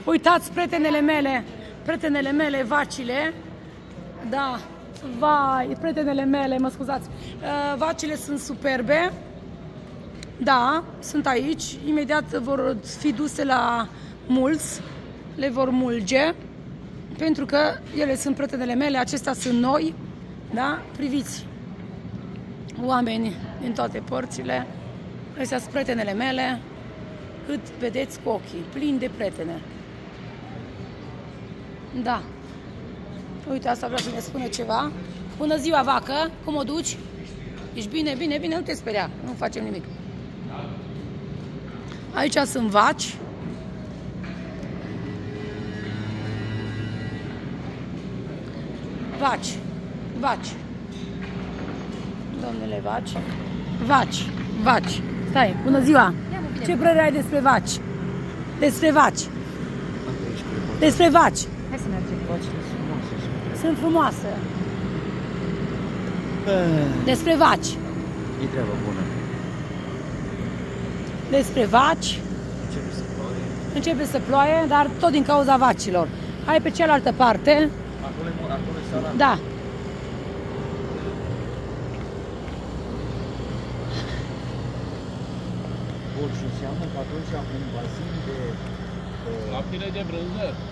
Uitați, prietenele mele, vacile. Da, vai, prietenele mele, mă scuzați. Vacile sunt superbe. Da, sunt aici. Imediat vor fi duse la mulți. Le vor mulge. Pentru că ele sunt prietenele mele, acestea sunt noi. Da? Priviți. Oameni din toate părțile. Astea sunt prietenele mele. Cât vedeți cu ochii, plini de prietene. Da. Uite, asta vrea să ne spună ceva. Bună ziua, vacă, cum o duci? Ești bine, bine, bine, nu te speria, nu facem nimic. Aici sunt vaci. Vaci. Domnule, vaci. Stai, bună ziua. Ce părere ai despre vaci? Despre vaci. Hai să mergem cu vacile, Sunt frumoase. Despre vaci. E treaba bună. Despre vaci. Începe să ploaie, dar tot din cauza vacilor. Hai pe cealaltă parte. Acolo e sala? Da. Bun, și înseamnă că atunci un bazin de... Laptele de brânză.